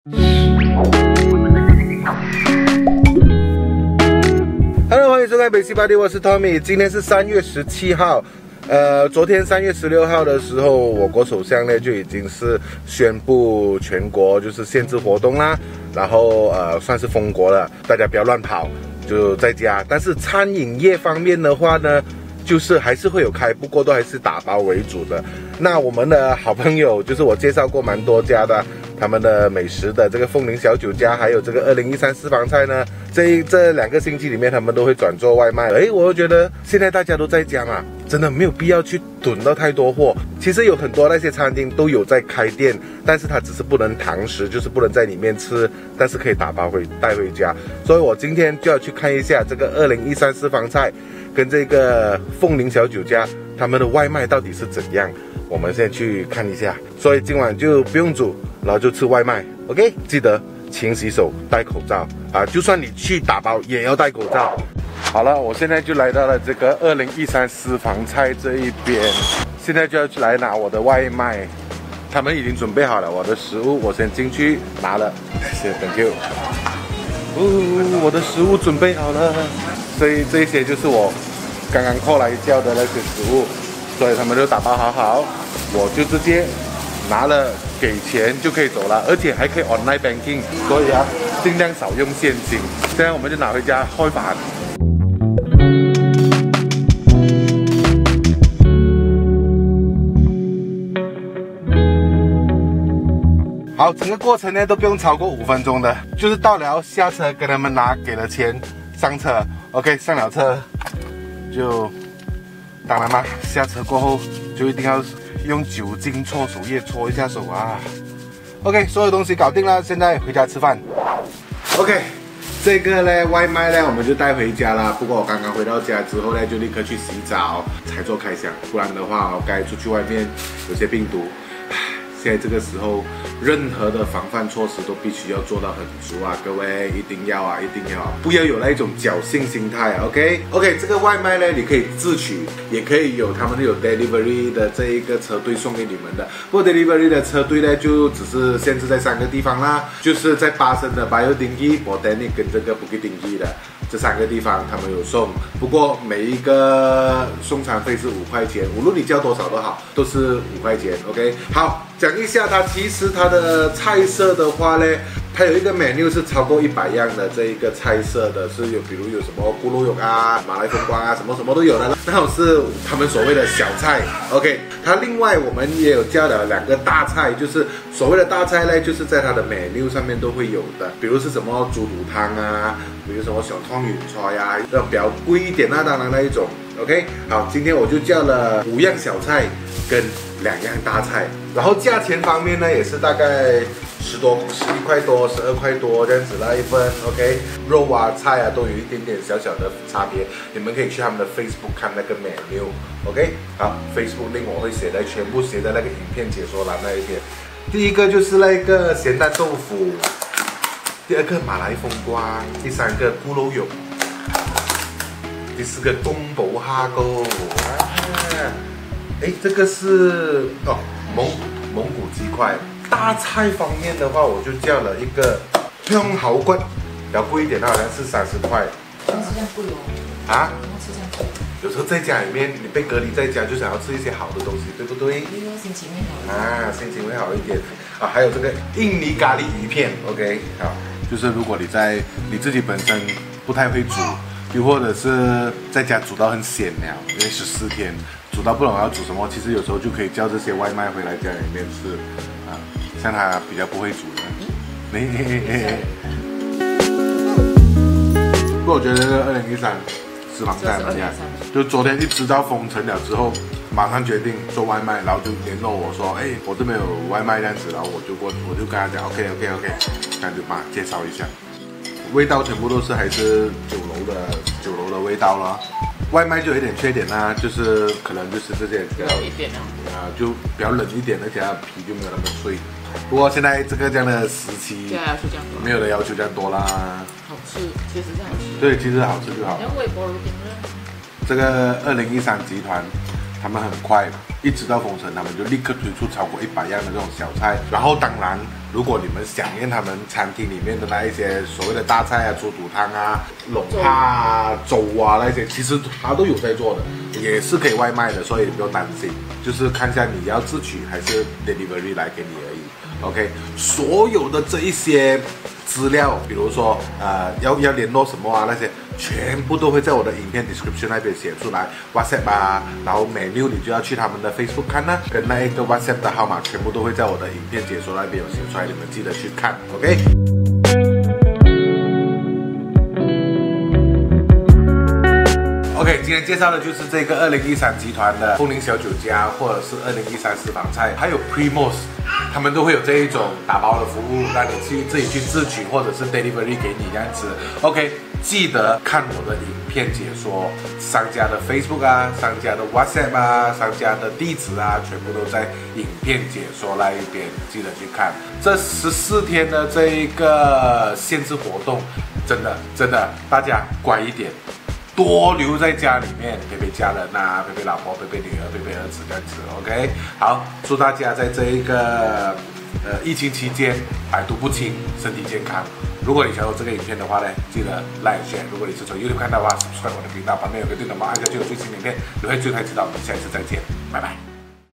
Hello， 欢迎收看北西巴黎，我是 Tommy。今天是3月17号，昨天3月16号的时候，我国首相呢就已经是宣布全国就是限制活动啦，然后算是封国了，大家不要乱跑，就在家。但是餐饮业方面的话呢，就是还是会有开，不过都还是打包为主的。那我们的好朋友，就是我介绍过蛮多家的，他们的美食的这个凤林小酒家，还有这个2013私房菜呢，这2个星期里面，他们都会转做外卖了。我就觉得现在大家都在家嘛，真的没有必要去囤到太多货。其实有很多那些餐厅都有在开店，但是它只是不能堂食，就是不能在里面吃，但是可以打包带回家。所以我今天就要去看一下这个2013私房菜跟这个凤林小酒家他们的外卖到底是怎样。我们先去看一下，所以今晚就不用煮，然后就吃外卖。OK， 记得勤洗手，戴口罩啊！就算你去打包，也要戴口罩。好了，我现在就来到了这个2013私房菜这一边，现在就要去来拿我的外卖。他们已经准备好了我的食物，我先进去拿了。谢谢 ，Thank you。我的食物准备好了，所以这些就是我刚刚call来叫的那些食物。所以他们就打包好，我就直接拿了给钱就可以走了，而且还可以 online banking， 所以尽量少用现金。现在我们就拿回家开饭。好，整个过程呢都不用超过5分钟的，就是到了下车跟他们拿，给了钱上车 ，OK， 上了车就。当然嘛，下车过后就一定要用酒精搓手液搓一下手啊。OK， 所有东西搞定了，现在回家吃饭。OK， 这个呢外卖呢我们就带回家了。不过我刚刚回到家之后呢，就立刻去洗澡才做开箱，不然的话我该出去外面有些病毒。现在这个时候，任何的防范措施都必须要做到很足啊！各位一定要啊，一定要不要有那一种侥幸心态 ，OK？ 这个外卖呢，你可以自取，也可以有他们有 delivery 的这一个车队送给你们的。不过 delivery 的车队呢，就只是限制在3个地方啦，就是在巴生的 Biotingi、Botanic 跟这个 Bukit Tinggi 的这3个地方，他们有送。不过每一个送餐费是5块钱，无论你叫多少都好，都是5块钱 ，OK？ 好。讲一下其实它的菜色的话呢，它有一个 menu 是超过100样的这一个菜色的，是有比如有什么咕噜肉啊、马来风光啊，什么什么都有的，那种是他们所谓的小菜 ，OK。它另外我们也有加了2个大菜，就是所谓的大菜呢，就是在它的 menu 上面都会有的，比如是什么猪肚汤啊，比如什么小汤圆菜呀，那种比较贵一点当然那一种 ，OK。好，今天我就叫了5样小菜跟2样大菜，然后价钱方面呢也是大概11块多、12块多这样子那一份 ，OK。肉啊、菜啊都有一点点小小的差别，你们可以去他们的 Facebook 看那个 menu，OK。好 ，Facebook link 我会全部写在那个影片解说栏那一边。第一个就是那个咸蛋豆腐，第2个马来风光，第3个咕噜肉，第4个东宝虾膏。这个是蒙古鸡块。大菜方面的话，我就叫了一个香蚝骨，比较贵一点，好像是30块。 真是这样贵哦？ 啊？有时候在家里面，你被隔离在家，就想要吃一些好的东西，对不对？ 心情会好啊，心情会好一点啊。还有这个印尼咖喱鱼片 ，OK。好，就是如果你自己本身不太会煮，又或者是在家煮到很咸了，因为14天。煮到不懂要煮什么，其实有时候就可以叫这些外卖回来家里面吃啊。像他比较不会煮的，不过我觉得这个2013私房菜很厉害，就昨天一知道封城了之后，马上决定做外卖，然后就联络我说，我这边有外卖这样子，然后我就跟他讲 OK， 这样就帮他介绍一下。味道全部都是还是酒楼的味道了。外卖就有一点缺点啦，就是可能就是这些比较一点就比较冷一点，而且它皮就没有那么脆。不过现在这样的时期，没有的要求这样多啦。 好吃，确实是好吃。 对，其实好吃就好。 像微波炉点热。 这个2013集团，他们很快，一直到封城，他们就立刻推出超过100样的这种小菜。然后当然如果你们想念他们餐厅里面的那一些所谓的大菜啊、猪肚汤啊、龙虾啊、粥啊那些，其实他都有在做的，也是可以外卖的，所以不用担心。就是看一下你要自取还是 delivery 来给你而已。OK， 所有的这一些资料，比如说要联络什么啊那些，全部都会在我的影片 description 那边写出来 ，WhatsApp 啊，然后menu你就要去他们的 Facebook 看啊，跟那一个 WhatsApp 的号码全部都会在我的影片解说那边有写出来，你们记得去看 ，OK。OK， 今天介绍的就是这个2013集团的凤林小酒家，或者是2013私房菜，还有 Primos， 他们都会有这一种打包的服务，让你自己去自取，或者是 delivery 给你这样子。OK， 记得看我的影片解说，商家的 Facebook 啊，商家的 WhatsApp 啊，商家的地址啊，全部都在影片解说那一边，记得去看。这14天的这一个限制活动，真的，大家乖一点。多留在家里面陪陪家人啊，陪陪老婆，陪陪女儿，陪陪儿子这样子 ，OK。好，祝大家在这一个疫情期间百毒不侵，身体健康。如果你喜欢我这个影片的话呢，记得 like share。如果你是从 YouTube 看到的话 ，subscribe 我的频道，旁边有个电脑码，按下就有最新影片，你会最快知道。我们下一次再见，拜拜。